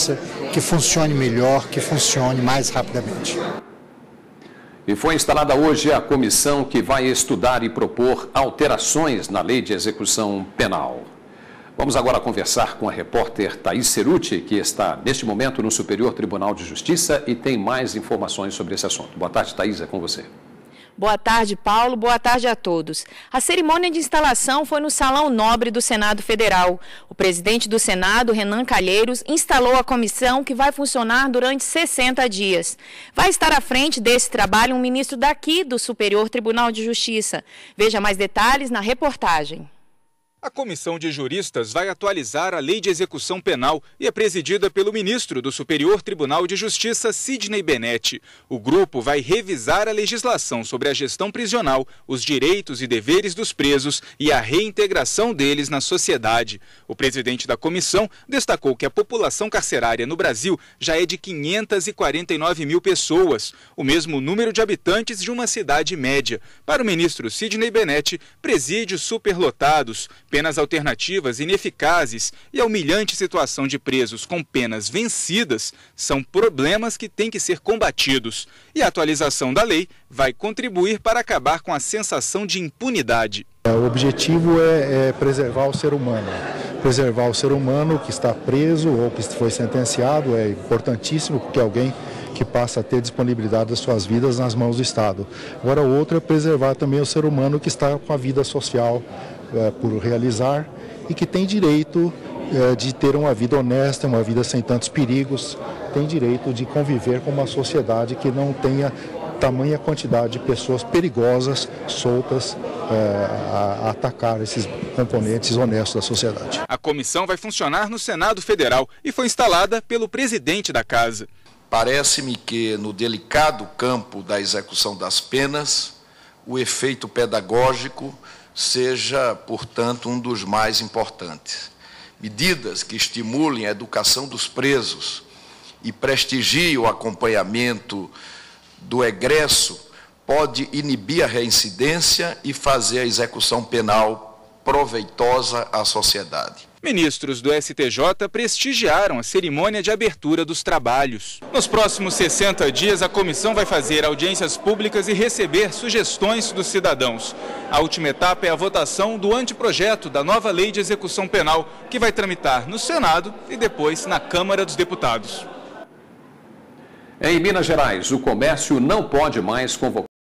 justiça que funcione melhor, que funcione mais rapidamente. E foi instalada hoje a comissão que vai estudar e propor alterações na Lei de Execução Penal. Vamos agora conversar com a repórter Thaís Cerutti, que está neste momento no Superior Tribunal de Justiça e tem mais informações sobre esse assunto. Boa tarde, Thaís, é com você. Boa tarde, Paulo. Boa tarde a todos. A cerimônia de instalação foi no Salão Nobre do Senado Federal. O presidente do Senado, Renan Calheiros, instalou a comissão que vai funcionar durante 60 dias. Vai estar à frente desse trabalho um ministro daqui do Superior Tribunal de Justiça. Veja mais detalhes na reportagem. A comissão de juristas vai atualizar a Lei de Execução Penal e é presidida pelo ministro do Superior Tribunal de Justiça, Sidney Benetti. O grupo vai revisar a legislação sobre a gestão prisional, os direitos e deveres dos presos e a reintegração deles na sociedade. O presidente da comissão destacou que a população carcerária no Brasil já é de 549 mil pessoas, o mesmo número de habitantes de uma cidade média. Para o ministro Sidney Benetti, presídios superlotados, penas alternativas ineficazes e a humilhante situação de presos com penas vencidas são problemas que têm que ser combatidos. E a atualização da lei vai contribuir para acabar com a sensação de impunidade. O objetivo é preservar o ser humano. Preservar o ser humano que está preso ou que foi sentenciado é importantíssimo, porque alguém que passa a ter disponibilidade das suas vidas nas mãos do Estado. Agora, o outro é preservar também o ser humano que está com a vida social por realizar e que tem direito de ter uma vida honesta, uma vida sem tantos perigos, tem direito de conviver com uma sociedade que não tenha tamanha quantidade de pessoas perigosas, soltas, a atacar esses componentes honestos da sociedade. A comissão vai funcionar no Senado Federal e foi instalada pelo presidente da Casa. Parece-me que no delicado campo da execução das penas, o efeito pedagógico seja, portanto, um dos mais importantes. Medidas que estimulem a educação dos presos e prestigiem o acompanhamento do egresso pode inibir a reincidência e fazer a execução penal proveitosa à sociedade. Ministros do STJ prestigiaram a cerimônia de abertura dos trabalhos. Nos próximos 60 dias, a comissão vai fazer audiências públicas e receber sugestões dos cidadãos. A última etapa é a votação do anteprojeto da nova Lei de Execução Penal, que vai tramitar no Senado e depois na Câmara dos Deputados. Em Minas Gerais, o comércio não pode mais convocar